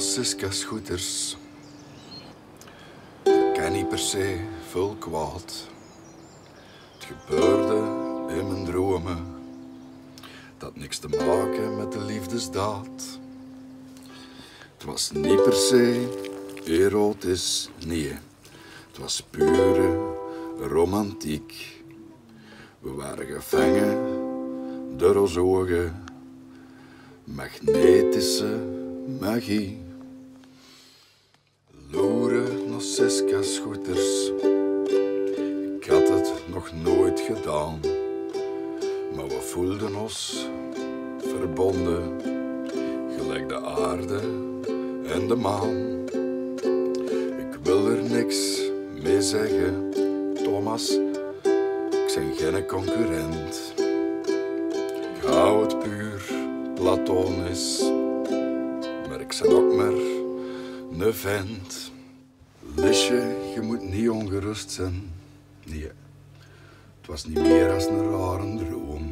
Siska Scooters. Ik ken niet per se veel kwaad. Het gebeurde in mijn dromen. Dat had niks te maken met de liefdesdaad. Het was niet per se erotisch, nee. Het was pure romantiek. We waren gevangen door onze ogen. Magnetische magie. Loeren naar Siska Scooters. Ik had het nog nooit gedaan. Maar we voelden ons verbonden. Gelijk de aarde en de maan. Ik wil er niks mee zeggen, Thomas. Ik ben geen concurrent. Ik hou het puur platonisch. Maar ik ben ook maar een vent. Lisje, je moet niet ongerust zijn. Nee, het was niet meer als een rare droom.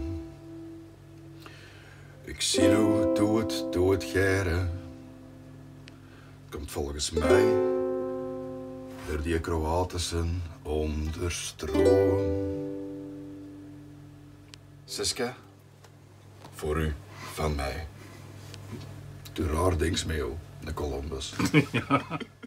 Ik zie nu, doe het geren. Komt volgens mij door die Kroatische onderstroom. Siska, voor u, van mij. Doe raar dings mee, hoor, de Columbus. Ja.